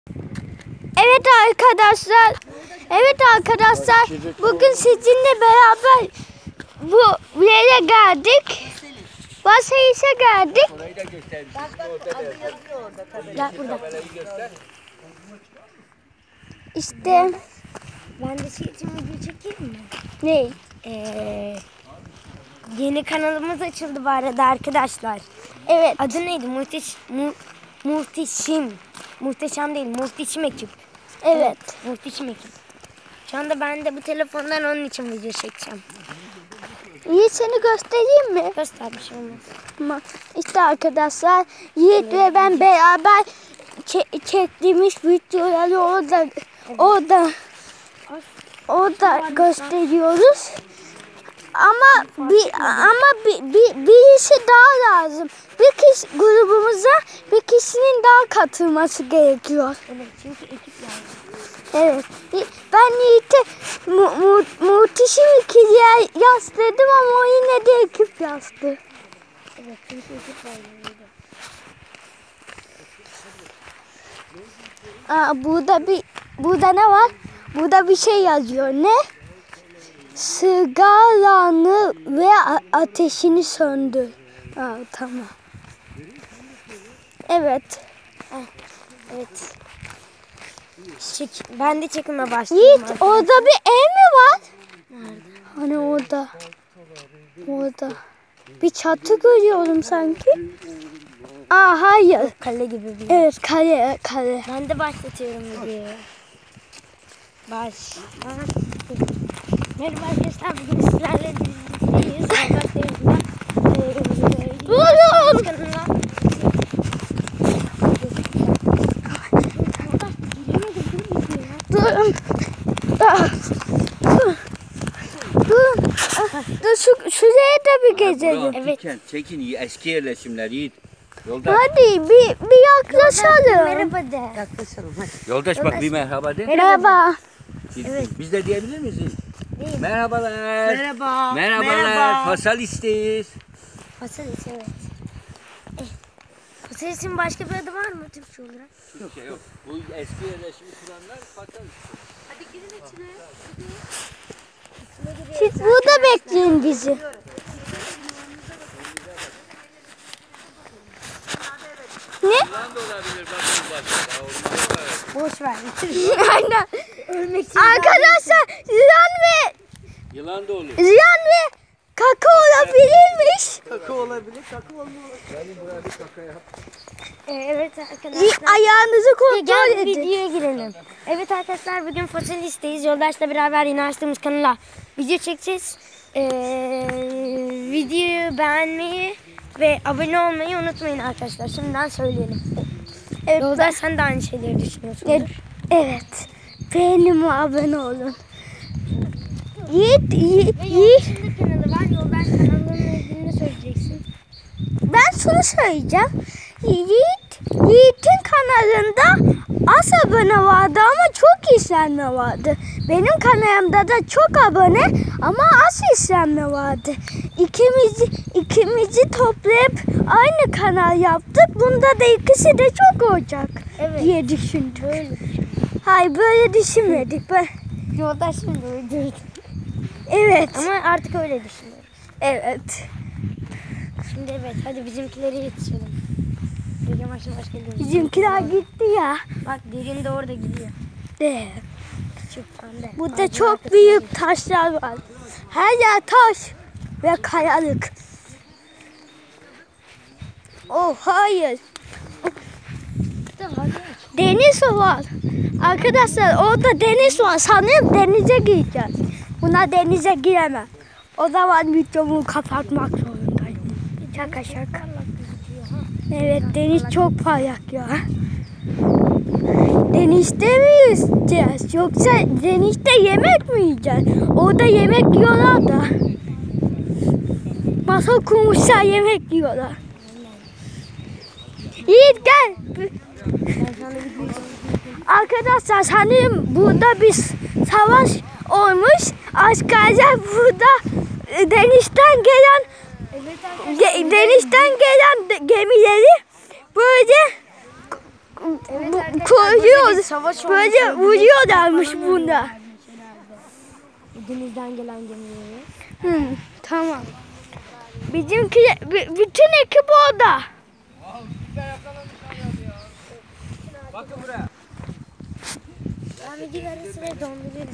Evet arkadaşlar. Bugün sizinle beraber bu yere geldik. Basayış'a geldik. Gel burada. İşte Ben de şey için video çekeyim mi? ne? Yeni kanalımız açıldı bu arada arkadaşlar. Evet. Adı neydi? Muhteşem. Muhteşem değil, muhteşem ekip. Evet. Muhteşem ekip. Şu anda ben de bu telefondan onun için video çekeceğim. İyi, seni göstereyim mi? Göster, bir şey olmaz. Ama işte arkadaşlar Yiğit ve ben beraber çektiğimiz videoları orada gösteriyoruz. Ama birisi daha lazım. Bir kişi grubumuza bir kişinin daha katılması gerekiyor. Evet, çünkü ekip lazım. Evet. Ben Yiğit'e muhteşem ikiliye yazdırdım ama o yine de ekip yazdı. Evet, çünkü ekip lazım. Burada ne var? Burada bir şey yazıyor. Ne? Sigaranı ve ateşini söndür. Tamam. Evet. Evet. Ben de çekime başladım. Yiğit, orada bir ev mi var? Nerede? Hani orada. Orada. Bir çatı görüyorum sanki. Hayır. Kale gibi bir. Evet, kale. Ben de başlatıyorum videoyu. Merhaba arkadaşlar, bugün sizlerle birlikteyiz. Durun! Durun. Dur, şuraya da bir gezelim. Evet. Çekin eski yerleşimler Yiğit. Yoldaş. Hadi bir yaklaşalım. Merhaba de. Yaklaşalım hadi. Yoldaş bak bir merhaba de. Merhaba. Evet. Biz de diyebilir miyiz? Merhabalar. Merhaba. Merhabalar. Fasalist'iz. Fasalis, evet. Fasalis'in başka bir adı var mı Türkçe olarak? Türkçe yok. Bu eski yerleşimi kuranlar fasalist. Hadi girin içine. Siz burada bekleyin bizi. Ne? Yılan da olabilir bak bu başta. Boş ver. Aynen. Ölmek için. Arkadaşlar Yılan da olur. ziyan ve kaka olabilirmiş. Kaka olabilir, kaka olmaz. Gelin buraya bir kaka yap. Evet arkadaşlar. Ayağınızı kontrol Gel edin. videoya girelim. Evet arkadaşlar, bugün Fasalist'teyiz. Yoldaş'la beraber yine açtığımız kanala video çekeceğiz. Videoyu beğenmeyi ve abone olmayı unutmayın arkadaşlar. Şimdiden söyleyelim. Evet, Yoldaş, sen de aynı şeyleri düşünüyorsun. evet. Beğenime abone olun. Yiğit. Yoldaş'ın da kanalı var. Yoldaş kanalının ilgili ne söyleyeceksin? Ben şunu söyleyeceğim. Yiğit'in kanalında az abone vardı ama çok izlenme vardı. Benim kanalımda da çok abone ama az izlenme vardı. İkimizi toplayıp aynı kanal yaptık. Bunda da ikisi de çok olacak diye düşündük. Böyle. Hayır, böyle düşünmedik. Yoldaş şimdi uydurdu. Evet. Ama artık öyle düşünüyorum. Evet. Şimdi evet, hadi bizimkileri yetişelim. Yavaş yavaş geliyoruz. Bizimkiler gitti ya. Bak, derin de orada gidiyor. Küçük. Pembe. Burada çok büyük taşlar var. Her yer taş ve kayalık. Oh hayır. Deniz var. Arkadaşlar orada deniz var. Sanırım denize gireceğiz. Buna denize giremem. O zaman videomu kapatmak zorundayım. Şaka. Evet, deniz çok parlak ya. Denizde mi yüzeceğiz? Yoksa denizde yemek mi yiyeceğiz? Orada yemek yiyorlar da. Masa kurmuşlar, yemek yiyorlar. Yiğit gel. Arkadaşlar sanırım burada bir savaş olmuş. Askerler burada denizden gelen gemileri böyle koyuyor. savaş Böyle olmuş. vuruyorlarmış bunda. Denizden gelen gemileri. Tamam. Bizimki bütün ekip orada. Ben videoları sıra donduruyorum.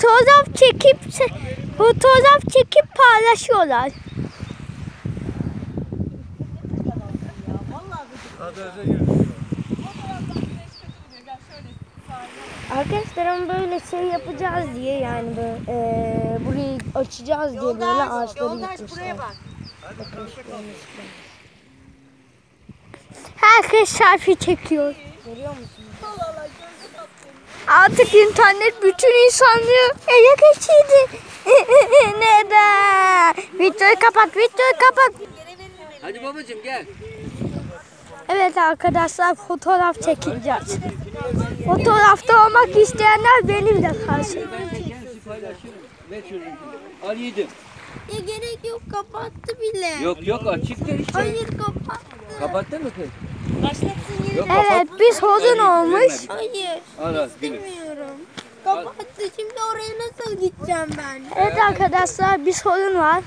Fotoğraf çekip paylaşıyorlar. Arkadaşlar ama böyle şey yapacağız diye yani böyle burayı açacağız diye böyle ağaçları gitmişler. Herkes selfie çekiyor. Görüyor musunuz? Artık internet bütün insanlığı ele geçirdi. Neden? Videoyu kapat. Hadi babacığım gel. Evet arkadaşlar fotoğraf çekeceğiz. Fotoğrafta olmak isteyenler benimle kalsın. Ben de kendisi paylaşıyorum. Ver çocuğum. Al yedim. Ya gerek yok, kapattı bile. Yok açıktır işte. Hayır, kapattı. Kapattın mı kız? Başlatsın yine. Yok, Evet bir sorun olmuş. Hayır, Al gülüm. istemiyorum. Kapattı, şimdi oraya nasıl gideceğim ben? Evet arkadaşlar bir sorun var.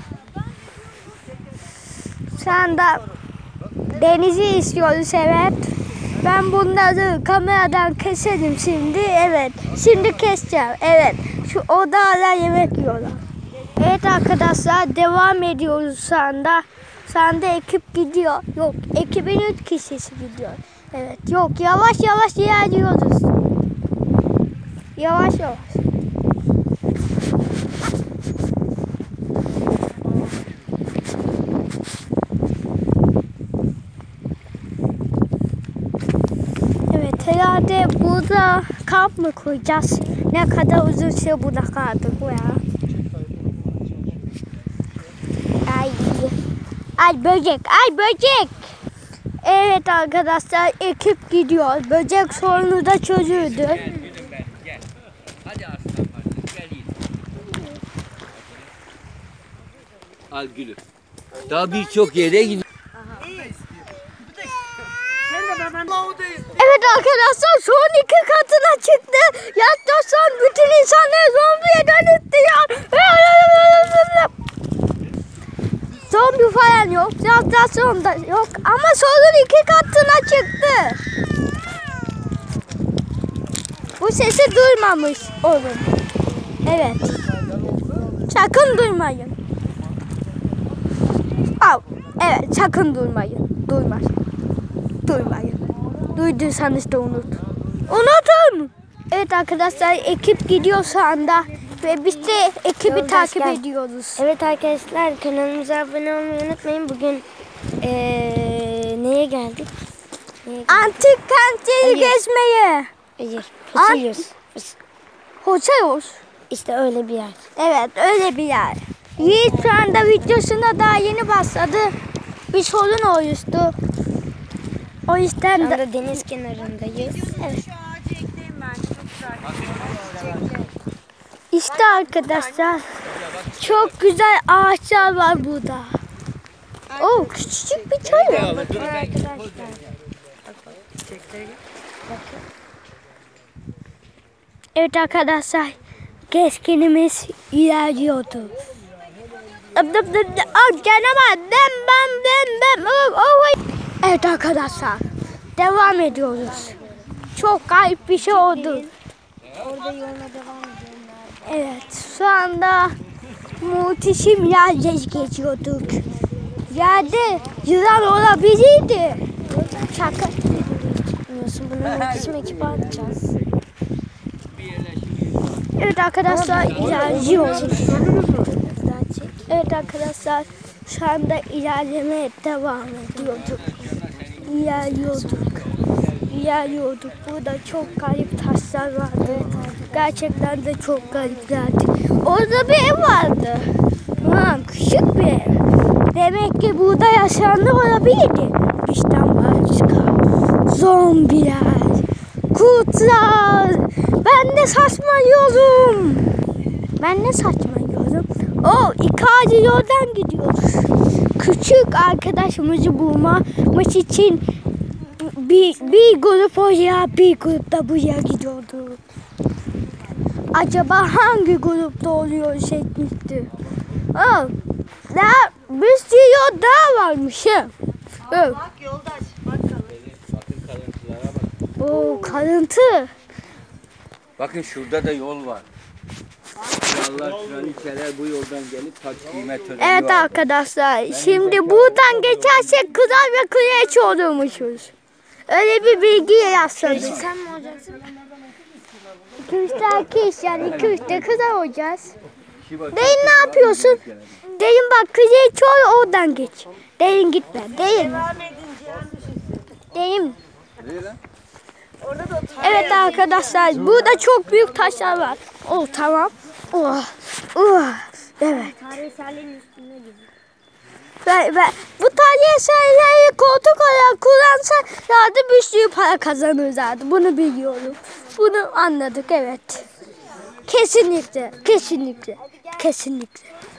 Şu anda denizi istiyoruz evet. Ben bunları kameradan keselim şimdi. Evet. Şimdi keseceğim. Evet. Şu odalar yemek yiyorlar. Evet arkadaşlar devam ediyoruz şu anda. Şu anda ekip gidiyor. Yok ekibin 3 kişisi gidiyor. Evet. Yok yavaş ilerliyoruz. Yavaş. Evet herhalde burada kamp mı koyacağız? Ne kadar uzun süre burada kaldık bu ya. Ay böcek. Evet arkadaşlar ekip gidiyor. Böcek sorunu da çözüldü. Gel gülüm ben gel. Hadi aslan parçası gel yiyin. Al gülüm. Daha birçok yere gidiyor. Evet arkadaşlar son 2 katına çıktı. Yaklaşan bütün insanlar zombiye dönüştü ya. Zombi falan yok. Yaklaşan da yok. Ama son 2 katına çıktı. Bu sesi duymamış olun. Evet. Sakın duymayın. Evet sakın duymayın. Duymayın. Duyduysanız da unutun. Evet arkadaşlar ekip gidiyor şu anda ve biz de ekibi Yoldaş takip gel. ediyoruz. Evet arkadaşlar kanalımıza abone olmayı unutmayın. Bugün neye geldik? Antik kentleri Hayır. gezmeye. Hayır. Fosilios. Hoşçakalın. İşte öyle bir yer. Evet öyle bir yer. Yiğit şu anda videosuna daha yeni başladı. Bir sorun oluştu. O yüzden Şu de... anda deniz kenarındayız. Evet. İşte arkadaşlar çok güzel ağaçlar var burada. Oo küçücük bir çay var. Bakın arkadaşlar. Evet arkadaşlar gezginimiz ilerliyordu. Evet arkadaşlar devam ediyoruz. Çok garip bir şey oldu. Orada yoluna devam edelim. Evet şu anda muhteşem yerler geçiyorduk. Yerde yılan olabilirdi. Şaka. Bilmiyorsun bunu iletişim ekibi atacağız. Evet arkadaşlar ilerliyoruz. Daha çek. Evet arkadaşlar şu anda ilerlemeye devam ediyorduk. İlerliyorduk. Burada çok garip taşlar vardı. Gerçekten de çok gariplerdi. Orada bir ev vardı. Küçük bir ev. Demek ki burada yaşayanlar olabilirdi. Bizden başka. Zombiler. Kurtlar. Ben de saçmalıyorum. İki ayrı yoldan gidiyoruz. Küçük arkadaşımızı bulmamız için bir grup oraya, bir grup da buraya gidiyordu. Acaba hangi grupta oluyor şeklinde? Oh, bir sürü yol daha varmış. Evet. Bak yoldaş. Bak Bakın kalıntılara bak. Oo, kalıntı. Bakın şurada da yol var. Krallar, kraliçeler bu yoldan gelip taç giyme töreni Evet vardı. arkadaşlar, şimdi buradan geçersek kral ve kraliçe olurmuşuz. Öyle bir bilgiye rastladık. Sen mi olacaksın? 2-3 erkek yani 2-3 de kral olacağız. Şiva- Derin ne yapıyorsun? Derin bak kraliçe ol oradan geç. Derin gitme. Derin. Derin. Nereye lan? Evet arkadaşlar, burada çok büyük taşlar var. Oh tamam. Oh. Oh. Evet. Tarihsellerin üstünde gibi. Ve bu tarihi eserleri koltuk olarak kullansalardı bir sürü para kazanırlardı. Bunu biliyorum. Bunu anladık evet. Kesinlikle. Kesinlikle. Kesinlikle.